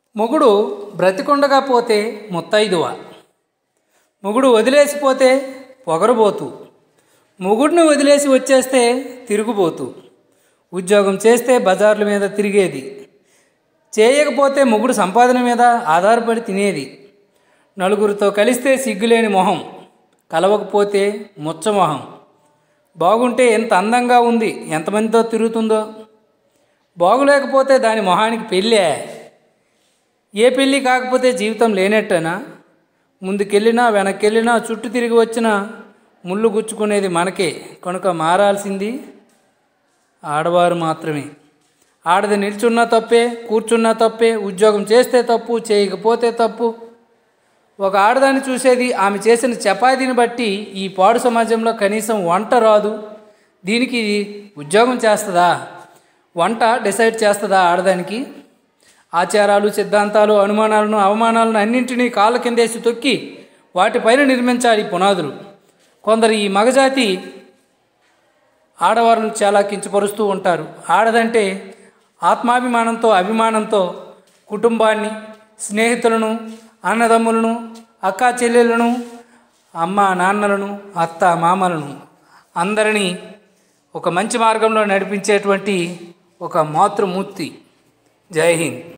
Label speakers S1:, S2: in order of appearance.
S1: మొగుడు బ్రతికుండగా పోతే ముత్తైదువ, మొగుడు వదిలేసిపోతే పొగరబోతు, మొగుడిని వదిలేసి వచ్చేస్తే తిరుగుబోతు, ఉద్యోగం చేస్తే బజార్ల మీద తిరిగేది, చేయకపోతే మొగుడు సంపాదన మీద ఆధారపడి తినేది, నలుగురితో కలిస్తే సిగ్గులేని మొహం, కలవకపోతే ముచ్చమొహం, బాగుంటే ఎంత అందంగా ఉంది ఎంతమందితో తిరుగుతుందో, బాగులేకపోతే దాని మొహానికి పెళ్ళే. ఏ పెళ్ళి కాకపోతే జీవితం లేనట్టేనా? ముందుకెళ్ళినా వెనక్కెళ్ళినా చుట్టూ తిరిగి వచ్చినా ముళ్ళు గుచ్చుకునేది మనకే. కనుక మారాల్సింది ఆడవారు మాత్రమే. ఆడది నిల్చున్నా తప్పే, కూర్చున్నా తప్పే, ఉద్యోగం చేస్తే తప్పు, చేయకపోతే తప్పు. ఒక ఆడదాన్ని చూసేది ఆమె చేసిన చపాతీని బట్టి ఈ పాడు సమాజంలో కనీసం వంట రాదు, దీనికి ఉద్యోగం చేస్తుందా? వంట డిసైడ్ చేస్తుందా ఆడదానికి? ఆచారాలు, సిద్ధాంతాలు, అనుమానాలను, అవమానాలను అన్నింటినీ కాళ్ళ కిందేసి తొక్కి వాటిపైన నిర్మించాలి పునాదులు. కొందరు ఈ మగజాతి ఆడవాళ్ళను చాలా కించపరుస్తూ ఉంటారు. ఆడదంటే ఆత్మాభిమానంతో, అభిమానంతో కుటుంబాన్ని, స్నేహితులను, అన్నదమ్ములను, అక్కా చెల్లెలను, అమ్మ నాన్నలను, అత్త మామలను అందరినీ ఒక మంచి మార్గంలో నడిపించేటువంటి ఒక మాతృమూర్తి. జై హింద్.